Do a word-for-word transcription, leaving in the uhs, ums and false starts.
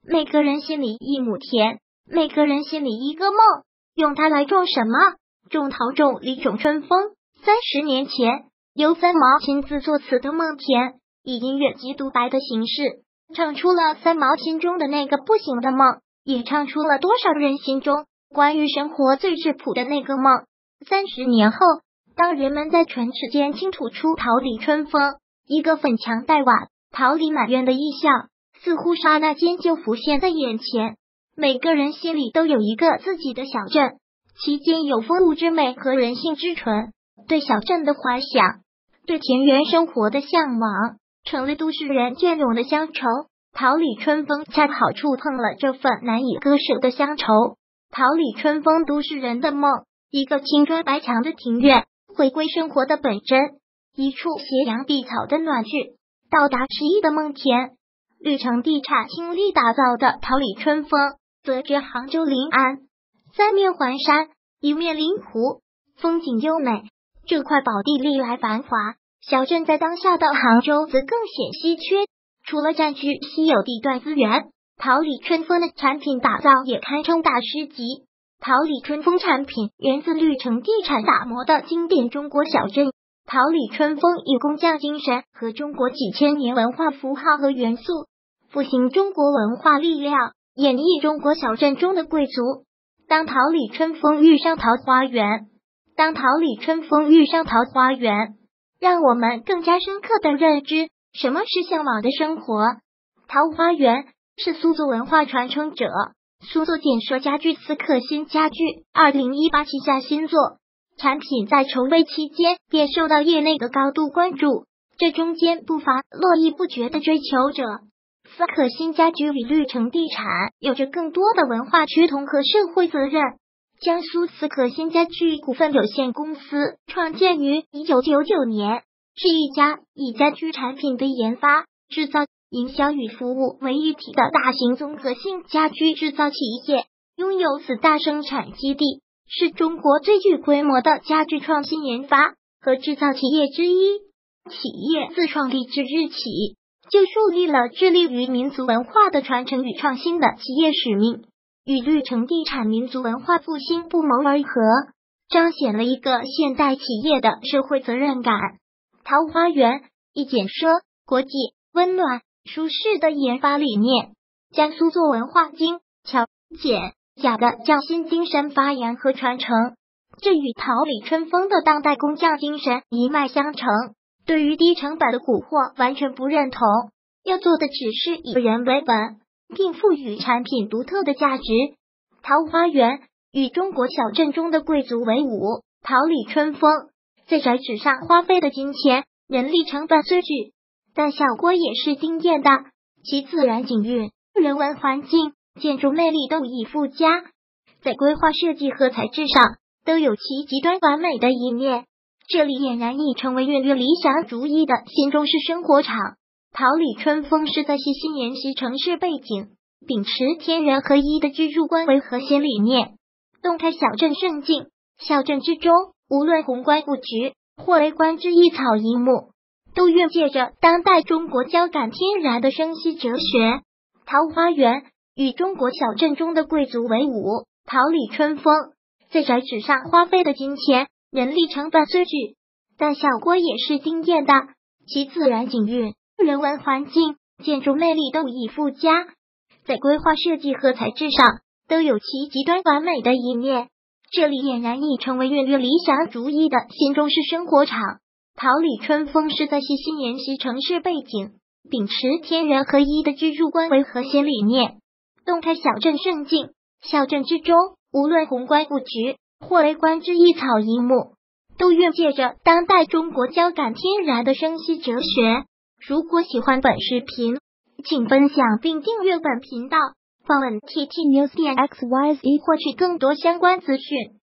每个人心里一亩田，每个人心里一个梦，用它来种什么？种桃，种李，种春风。三十年前，由三毛亲自作词的《梦田》，以音乐及独白的形式，唱出了三毛心中的那个不行的梦，也唱出了多少人心中关于生活最质朴的那个梦。三十年后，当人们在唇齿间倾吐出桃李春风，一个粉墙黛瓦、桃李满园的意象，似乎刹那间就浮现在眼前。每个人心里都有一个自己的小镇，其间有风物之美和人性之纯。对小镇的怀想，对田园生活的向往，成了都市人隽永的乡愁。桃李春风恰好触碰了这份难以割舍的乡愁。桃李春风，都市人的梦，一个青砖白墙的庭院，回归生活的本真，一处斜阳碧草的暖致，到达诗意的梦田。绿城地产倾力打造的桃李春风，则着杭州临安，三面环山，一面临湖，风景优美。这块宝地历来繁华，小镇在当下的杭州则更显稀缺。除了占据稀有地段资源，桃李春风的产品打造也堪称大师级。桃李春风产品源自绿城地产打磨的经典中国小镇。桃李春风以工匠精神和中国几千年文化符号和元素，复兴中国文化力量，演绎中国小镇中的贵族。当桃李春风遇上桃花源，当桃李春风遇上桃花源，让我们更加深刻地认知什么是向往的生活。桃花源是苏作文化传承者，苏作建设家居思克新家居二零一八旗下新作，产品在筹备期间便受到业内的高度关注，这中间不乏络绎不绝的追求者。思克新家居与绿城地产有着更多的文化趋同和社会责任。江苏思克新家居股份有限公司创建于一九九九年，是一家以家居产品的研发、制造、营销与服务为一体的大型综合性家居制造企业，拥有四大生产基地，是中国最具规模的家居创新研发和制造企业之一。企业自创立之日起，就树立了致力于民族文化的传承与创新的企业使命，与绿城地产民族文化复兴不谋而合，彰显了一个现代企业的社会责任感。桃花源以简奢、国际、温暖、舒适的研发理念，将苏作文化精巧、简雅的匠心精神发扬和传承，这与桃李春风的当代工匠精神一脉相承。对于低成本的蛊惑完全不认同，要做的只是以人为本，并赋予产品独特的价值。桃花源与中国小镇中的贵族为伍，桃李春风在宅纸上花费的金钱、人力成本虽巨，但效果也是惊艳的。其自然景韵、人文环境、建筑魅力都已附加，在规划设计和材质上都有其极端完美的一面。这里俨然已成为孕育理想主义的新中式生活场。桃李春风是在细心研习城市背景，秉持天人合一的居住观为核心理念，动态小镇胜境。小镇之中，无论宏观布局或微观之一草一木，都蕴藉着当代中国交感天然的生息哲学。桃花源与中国小镇中的贵族为伍，桃李春风在宅纸上花费的金钱、人力成本虽巨，但效果也是惊艳的。其自然景韵、人文环境、建筑魅力都已附加，在规划设计和材质上都有其极端完美的一面。这里俨然已成为孕育理想主义的新中式生活场。桃李春风是在细心研习城市背景，秉持天人合一的居住观为核心理念，动态小镇胜境。小镇之中，无论宏观布局或微观之一草一木，都蕴藉着当代中国交感天然的生息哲学。如果喜欢本视频，请分享并订阅本频道，访问 T T News 点 X Y Z 获取更多相关资讯。